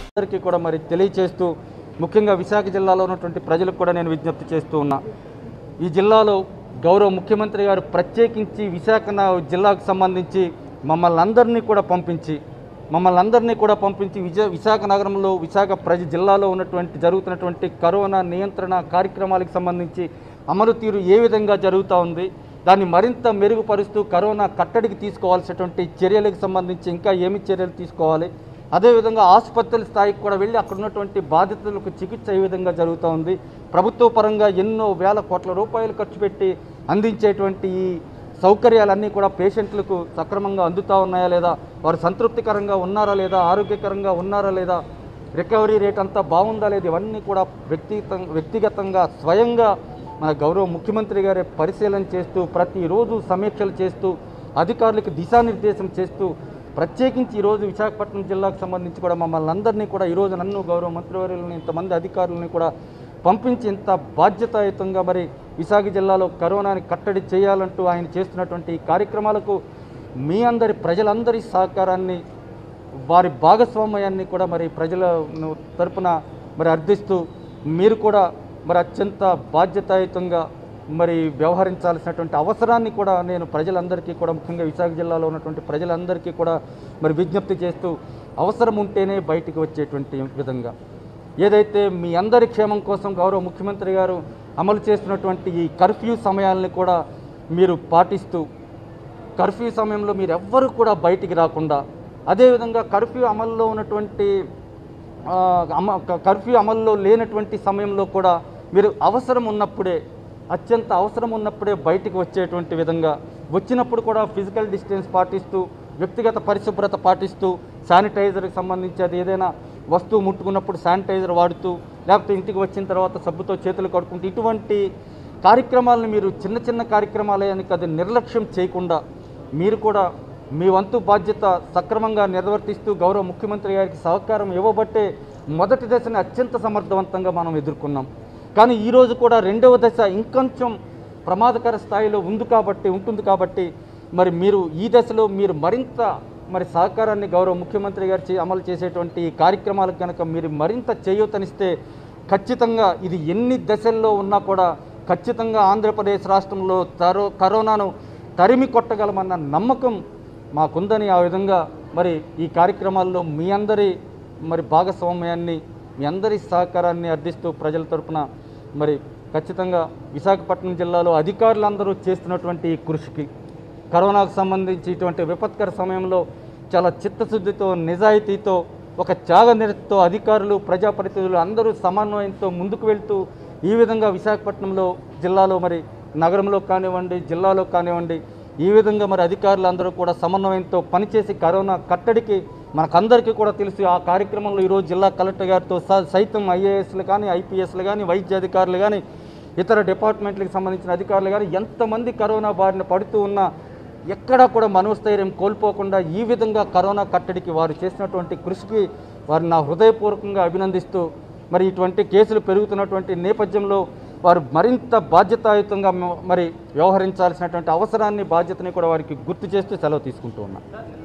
అందరికీ కూడా మరి తెలియచేస్తూ ముఖ్యంగా విశాఖ జిల్లాలో ఉన్నటువంటి ప్రజలకు కూడా నేను విజ్ఞప్తి చేస్తూ ఉన్నా. ఈ జిల్లాలో గౌరవ ముఖ్యమంత్రి గారు ప్రత్యేకించి విశాఖ జిల్లాకు సంబంధించి మమ్మల్ని అందరినీ కూడా పంపించి విశాఖ నగరంలో విశాఖ జిల్లాలో జరుగుతున్నటువంటి కరోనా నియంత్రణ కార్యక్రమాలకు సంబంధించి అమలు తీరు ఏ విధంగా జరుగుతూ ఉంది, దాన్ని మరింత మెరుగుపరుస్తూ కరోనా కట్టడికి తీసుకోవాల్సినటువంటి చర్యలకు సంబంధించి ఇంకా ఏమి చర్యలు తీసుకోవాలి, అదేవిధంగా ఆసుపత్రుల స్థాయికి కూడా వెళ్ళి అక్కడ ఉన్నటువంటి బాధితులకు చికిత్స ఏ విధంగా జరుగుతూ ఉంది, ప్రభుత్వ పరంగా ఎన్నో వేల కోట్ల రూపాయలు ఖర్చు పెట్టి అందించేటువంటి ఈ సౌకర్యాలన్నీ కూడా పేషెంట్లకు సక్రమంగా అందుతూ ఉన్నాయా లేదా, వారు సంతృప్తికరంగా ఉన్నారా లేదా, ఆరోగ్యకరంగా ఉన్నారా లేదా, రికవరీ రేట్ అంతా బాగుందా లేదా, ఇవన్నీ కూడా వ్యక్తిగతంగా స్వయంగా మన గౌరవ ముఖ్యమంత్రి గారే పరిశీలన చేస్తూ ప్రతిరోజు సమీక్షలు చేస్తూ అధికారులకు దిశానిర్దేశం చేస్తూ ప్రత్యేకించి ఈరోజు విశాఖపట్నం జిల్లాకు సంబంధించి కూడా మమ్మల్ని అందరినీ కూడా ఈరోజు నన్ను గౌరవ మంత్రివర్యులను ఇంతమంది అధికారులని కూడా పంపించి ఇంత బాధ్యతాయుతంగా మరి విశాఖ జిల్లాలో కరోనాని కట్టడి చేయాలంటూ ఆయన చేస్తున్నటువంటి ఈ కార్యక్రమాలకు మీ ప్రజలందరి సహకారాన్ని వారి భాగస్వామ్యాన్ని కూడా మరి ప్రజల తరపున మరి అర్థిస్తూ మీరు కూడా మరి అత్యంత బాధ్యతాయుతంగా మరి వ్యవహరించాల్సినటువంటి అవసరాన్ని కూడా నేను ప్రజలందరికీ కూడా ముఖ్యంగా విశాఖ జిల్లాలో ఉన్నటువంటి ప్రజలందరికీ కూడా మరి విజ్ఞప్తి చేస్తూ అవసరం ఉంటేనే బయటికి వచ్చేటువంటి విధంగా ఏదైతే మీ అందరి క్షేమం కోసం గౌరవ ముఖ్యమంత్రి గారు అమలు చేస్తున్నటువంటి ఈ కర్ఫ్యూ సమయాల్ని కూడా మీరు పాటిస్తూ కర్ఫ్యూ సమయంలో మీరు ఎవ్వరూ కూడా బయటికి రాకుండా, అదేవిధంగా కర్ఫ్యూ అమల్లో లేనటువంటి సమయంలో కూడా మీరు అత్యంత అవసరం ఉన్నప్పుడే బయటికి వచ్చేటువంటి విధంగా, వచ్చినప్పుడు కూడా ఫిజికల్ డిస్టెన్స్ పాటిస్తూ వ్యక్తిగత పరిశుభ్రత పాటిస్తూ శానిటైజర్కి సంబంధించి అది ఏదైనా వస్తువు ముట్టుకున్నప్పుడు శానిటైజర్ వాడుతూ, లేకపోతే ఇంటికి వచ్చిన తర్వాత సబ్బుతో చేతులు కడుక్కుంటూ ఇటువంటి కార్యక్రమాలను మీరు చిన్న చిన్న కార్యక్రమాలయానికి అది నిర్లక్ష్యం చేయకుండా మీరు కూడా మీ వంతు బాధ్యత సక్రమంగా నిర్వర్తిస్తూ గౌరవ ముఖ్యమంత్రి గారికి సహకారం ఇవ్వబట్టే మొదటి దశని అత్యంత సమర్థవంతంగా మనం ఎదుర్కొన్నాం. కానీ ఈరోజు కూడా రెండవ దశ ఇంకొంచెం ప్రమాదకర స్థాయిలో ఉంటుంది కాబట్టి మరి మీరు ఈ దశలో మీరు మరింత మరి సహకారాన్ని గౌరవ ముఖ్యమంత్రి గారు అమలు చేసేటువంటి కార్యక్రమాలకు కనుక మీరు మరింత చేయూతనిస్తే ఖచ్చితంగా ఇది ఎన్ని దశల్లో ఉన్నా కూడా ఖచ్చితంగా ఆంధ్రప్రదేశ్ రాష్ట్రంలో కరోనాను తరిమి కొట్టగలమన్న నమ్మకం మాకుందని, ఆ విధంగా మరి ఈ కార్యక్రమాల్లో మీ అందరి మరి భాగస్వామ్యాన్ని మీ అందరి సహకారాన్ని అర్థిస్తూ ప్రజల తరపున మరి ఖచ్చితంగా విశాఖపట్నం జిల్లాలో అధికారులందరూ చేస్తున్నటువంటి ఈ కృషికి కరోనాకు సంబంధించి ఇటువంటి విపత్కర సమయంలో చాలా చిత్తశుద్ధితో నిజాయితీతో ఒక త్యాగనిరతితో అధికారులు ప్రజాప్రతినిధులు అందరూ సమన్వయంతో ముందుకు వెళ్తూ ఈ విధంగా విశాఖపట్నంలో జిల్లాలో మరి నగరంలో కానివ్వండి జిల్లాలో కానివ్వండి ఈ విధంగా మరి అధికారులందరూ కూడా సమన్వయంతో పనిచేసి కరోనా కట్టడికి మనకందరికీ కూడా తెలుసు. ఆ కార్యక్రమంలో ఈరోజు జిల్లా కలెక్టర్ గారితో సైతం ఐఏఎస్లు కానీ ఐపీఎస్లు కానీ వైద్య అధికారులు కానీ ఇతర డిపార్ట్మెంట్లకు సంబంధించిన అధికారులు కానీ ఎంతమంది కరోనా బారిన పడుతూ ఉన్నా ఎక్కడా కూడా మనోస్థైర్యం కోల్పోకుండా ఈ విధంగా కరోనా కట్టడికి వారు చేసినటువంటి కృషికి వారిని నా హృదయపూర్వకంగా అభినందిస్తూ మరి ఇటువంటి కేసులు పెరుగుతున్నటువంటి నేపథ్యంలో వారు మరింత బాధ్యతాయుతంగా మరి వ్యవహరించాల్సినటువంటి అవసరాన్ని బాధ్యతని కూడా వారికి గుర్తు చేస్తూ సెలవు తీసుకుంటూ ఉన్నా.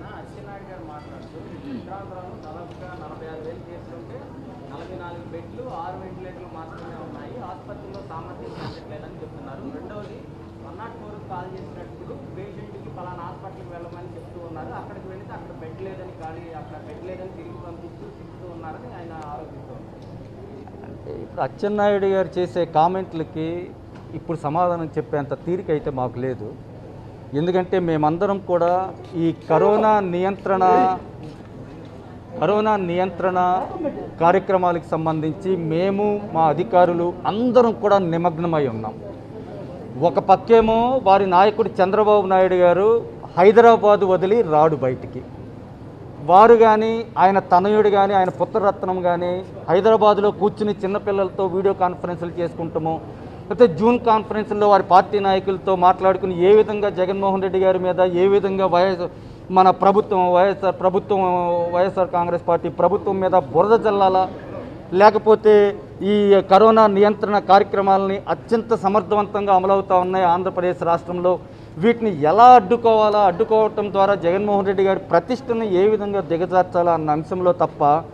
ఇప్పుడు అచ్చెన్నాయుడు గారు చేసే కామెంట్లకి ఇప్పుడు సమాధానం చెప్పేంత తీరిక అయితే మాకు లేదు. ఎందుకంటే మేమందరం కూడా ఈ కరోనా నియంత్రణ కార్యక్రమాలకు సంబంధించి మేము మా అధికారులు అందరం కూడా నిమగ్నమై ఉన్నాం. ఒక పక్కేమో వారి నాయకుడు చంద్రబాబు నాయుడు గారు హైదరాబాదు వదిలి రాడు బయటికి, వారు కానీ ఆయన తనయుడు కానీ ఆయన పుత్రరత్నం కానీ హైదరాబాదులో కూర్చుని చిన్నపిల్లలతో వీడియో కాన్ఫరెన్సులు చేసుకుంటాము, లేకపోతే జూన్ కాన్ఫరెన్స్లో వారి పార్టీ నాయకులతో మాట్లాడుకుని ఏ విధంగా జగన్మోహన్ రెడ్డి గారి మీద ఏ విధంగా మన వైఎస్ఆర్ కాంగ్రెస్ పార్టీ ప్రభుత్వం మీద బురద జల్లాలా, లేకపోతే ఈ కరోనా నియంత్రణ కార్యక్రమాలని అత్యంత సమర్థవంతంగా అమలవుతూ ఉన్నాయి ఆంధ్రప్రదేశ్ రాష్ట్రంలో, వీటిని ఎలా అడ్డుకోవటం ద్వారా జగన్మోహన్ రెడ్డి గారి ప్రతిష్టని ఏ విధంగా దిగజార్చాలా అన్న అంశంలో తప్ప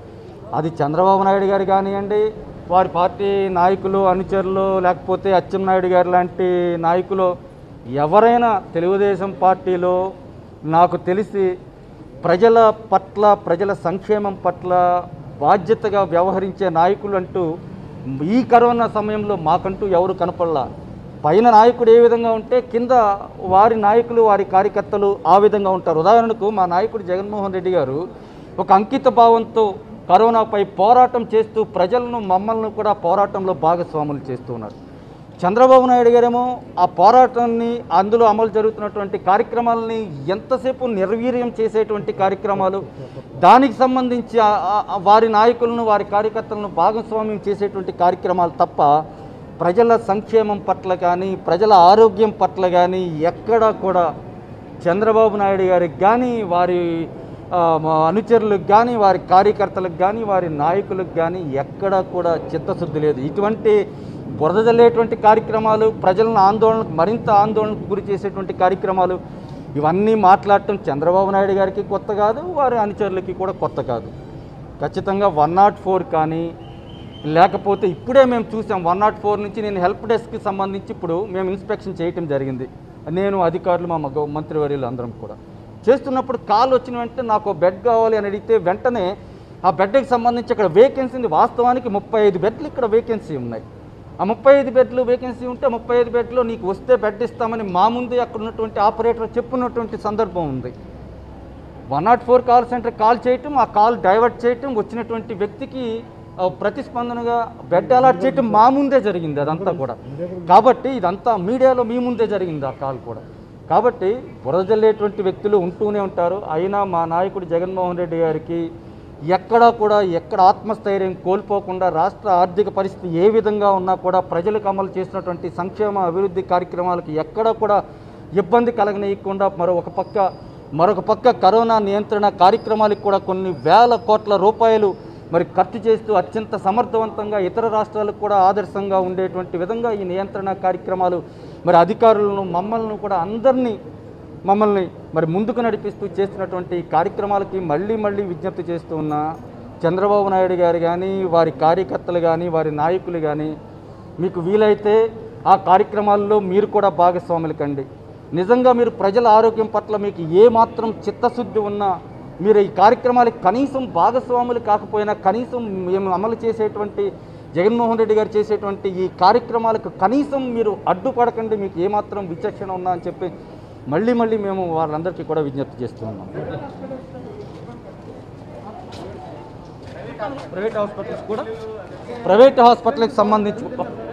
అది చంద్రబాబు నాయుడు గారు కానివ్వండి, వారి పార్టీ నాయకులు అనుచరులు, లేకపోతే అచ్చెన్నాయుడు గారు లాంటి నాయకులు ఎవరైనా తెలుగుదేశం పార్టీలో నాకు తెలిసి ప్రజల పట్ల, ప్రజల సంక్షేమం పట్ల బాధ్యతగా వ్యవహరించే నాయకులు అంటూ ఈ కరోనా సమయంలో మాకంటూ ఎవరు కనపడలా. పైన నాయకుడు ఏ విధంగా ఉంటే కింద వారి నాయకులు, వారి కార్యకర్తలు ఆ విధంగా ఉంటారు. ఉదాహరణకు మా నాయకుడు జగన్మోహన్ రెడ్డి గారు ఒక అంకిత భావంతో కరోనాపై పోరాటం చేస్తూ ప్రజలను, మమ్మల్ని కూడా పోరాటంలో భాగస్వాములు చేస్తూ ఉన్నారు. చంద్రబాబు నాయుడు గారేమో ఆ పోరాటాన్ని, అందులో అమలు జరుగుతున్నటువంటి కార్యక్రమాలని ఎంతసేపు నిర్వీర్యం చేసేటువంటి కార్యక్రమాలు, దానికి సంబంధించి వారి నాయకులను, వారి కార్యకర్తలను భాగస్వామ్యం చేసేటువంటి కార్యక్రమాలు తప్ప ప్రజల సంక్షేమం పట్ల కానీ, ప్రజల ఆరోగ్యం పట్ల కానీ ఎక్కడా కూడా చంద్రబాబు నాయుడు గారికి కానీ, వారి అనుచరులకు కానీ, వారి కార్యకర్తలకు కానీ, వారి నాయకులకు కానీ ఎక్కడా కూడా చిత్తశుద్ధి లేదు. ఇటువంటి బురద జల్లేటువంటి కార్యక్రమాలు, ప్రజలను ఆందోళనకు, మరింత ఆందోళనకు గురి చేసేటువంటి కార్యక్రమాలు, ఇవన్నీ మాట్లాడటం చంద్రబాబు నాయుడు గారికి కొత్త కాదు, వారి అనుచరులకి కూడా కొత్త కాదు. ఖచ్చితంగా 104 కానీ, లేకపోతే ఇప్పుడే మేము చూసాం 104 నుంచి నేను హెల్ప్ డెస్క్కి సంబంధించి ఇప్పుడు మేము ఇన్స్పెక్షన్ చేయటం జరిగింది. నేను, అధికారులు, మా మంత్రివర్యులు అందరం కూడా చేస్తున్నప్పుడు కాల్ వచ్చిన వెంటనే నాకు బెడ్ కావాలి అని అడిగితే వెంటనే ఆ బెడ్కి సంబంధించి అక్కడ వేకెన్సీ ఉంది. వాస్తవానికి 35 బెడ్లు ఇక్కడ వేకెన్సీ ఉన్నాయి. ఆ 35 బెడ్లు వేకెన్సీ ఉంటే 35 బెడ్లో నీకు వస్తే బెడ్ ఇస్తామని మా ముందే అక్కడ ఉన్నటువంటి ఆపరేటర్ చెప్పున్నటువంటి సందర్భం ఉంది. 104 కాల్ సెంటర్ కాల్ చేయటం, ఆ కాల్ డైవర్ట్ చేయటం, వచ్చినటువంటి వ్యక్తికి ప్రతిస్పందనగా బెడ్ అలాట్ చేయటం మా ముందే జరిగింది అదంతా కూడా. కాబట్టి ఇదంతా మీడియాలో మీ ముందే జరిగింది ఆ కాల్ కూడా. కాబట్టి బురదజల్లేటువంటి వ్యక్తులు ఉంటూనే ఉంటారు. అయినా మా నాయకుడు జగన్మోహన్ రెడ్డి గారికి ఎక్కడ ఆత్మస్థైర్యం కోల్పోకుండా, రాష్ట్ర ఆర్థిక పరిస్థితి ఏ విధంగా ఉన్నా కూడా ప్రజలకు అమలు చేసినటువంటి సంక్షేమ అభివృద్ధి కార్యక్రమాలకు ఎక్కడా కూడా ఇబ్బంది కలగనీయకుండా మరొక పక్క కరోనా నియంత్రణ కార్యక్రమాలకు కూడా కొన్ని వేల కోట్ల రూపాయలు మరి ఖర్చు చేస్తూ అత్యంత సమర్థవంతంగా ఇతర రాష్ట్రాలకు కూడా ఆదర్శంగా ఉండేటువంటి విధంగా ఈ నియంత్రణ కార్యక్రమాలు మరి అధికారులను, మమ్మల్ని మరి ముందుకు నడిపిస్తూ చేస్తున్నటువంటి కార్యక్రమాలకి మళ్ళీ విజ్ఞప్తి చేస్తూ ఉన్న చంద్రబాబు నాయుడు గారు కానీ, వారి కార్యకర్తలు కానీ, వారి నాయకులు కానీ, మీకు వీలైతే ఆ కార్యక్రమాల్లో మీరు కూడా భాగస్వాములు కండి. నిజంగా మీరు ప్రజల ఆరోగ్యం పట్ల మీకు ఏమాత్రం చిత్తశుద్ధి ఉన్నా మీరు ఈ కార్యక్రమాలకు కనీసం భాగస్వాములు కాకపోయినా, కనీసం మేము అమలు చేసేటువంటి జగన్మోహన్ రెడ్డి గారు చేసేటువంటి ఈ కార్యక్రమాలకు కనీసం మీరు అడ్డుపడకండి, మీకు ఏమాత్రం విచక్షణ ఉన్నా అని చెప్పి మళ్ళీ మేము వాళ్ళందరికీ కూడా విజ్ఞప్తి చేస్తూ ఉన్నాం. ప్రైవేట్ హాస్పిటల్కి సంబంధించి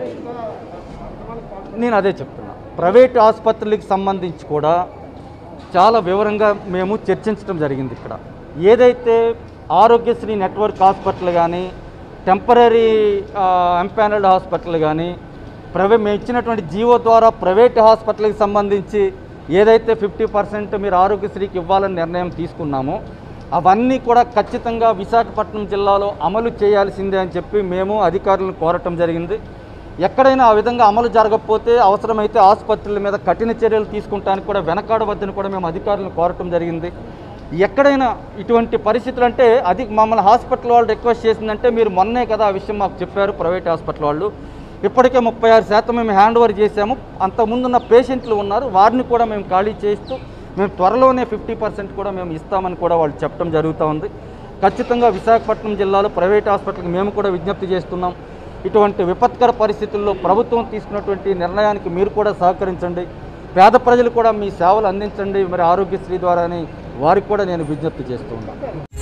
నేను అదే చెప్తున్నా. ప్రైవేట్ ఆసుపత్రులకు సంబంధించి కూడా చాలా వివరంగా మేము చర్చించడం జరిగింది. ఇక్కడ ఏదైతే ఆరోగ్యశ్రీ నెట్వర్క్ హాస్పిటల్ కానీ, టెంపరీ ఎంపానల్డ్ హాస్పిటల్ కానీ, మేము ఇచ్చినటువంటి జీవో ద్వారా ప్రైవేట్ హాస్పిటల్కి సంబంధించి ఏదైతే 50% మీరు ఆరోగ్యశ్రీకి ఇవ్వాలని నిర్ణయం తీసుకున్నామో అవన్నీ కూడా ఖచ్చితంగా విశాఖపట్నం జిల్లాలో అమలు చేయాల్సిందే అని చెప్పి మేము అధికారులను కోరటం జరిగింది. ఎక్కడైనా ఆ విధంగా అమలు జరగకపోతే అవసరమైతే ఆసుపత్రుల మీద కఠిన చర్యలు తీసుకుంటానికి కూడా వెనకాడవద్దని కూడా మేము అధికారులను కోరటం జరిగింది. ఎక్కడైనా ఇటువంటి పరిస్థితులు అంటే మమ్మల్ని హాస్పిటల్ వాళ్ళు రిక్వెస్ట్ చేసిందంటే మీరు మొన్నే కదా ఆ విషయం మాకు చెప్పారు ప్రైవేట్ హాస్పిటల్ వాళ్ళు. ఇప్పటికే 36% మేము హ్యాండ్ ఓవర్ చేశాము. అంతకుముందున్న పేషెంట్లు ఉన్నారు, వారిని కూడా మేము ఖాళీ చేస్తూ మేము త్వరలోనే 50% కూడా మేము ఇస్తామని కూడా వాళ్ళు చెప్పడం జరుగుతూ ఉంది. ఖచ్చితంగా విశాఖపట్నం జిల్లాలో ప్రైవేట్ హాస్పిటల్కి మేము కూడా విజ్ఞప్తి చేస్తున్నాం. ఇటువంటి విపత్కర పరిస్థితుల్లో ప్రభుత్వం తీసుకున్నటువంటి నిర్ణయానికి మీరు కూడా సహకరించండి, పేద ప్రజలు కూడా మీ సేవలు అందించండి మరి ఆరోగ్యశ్రీ ద్వారా అని వారికి కూడా నేను విజ్ఞప్తి చేస్తూ ఉన్నాను.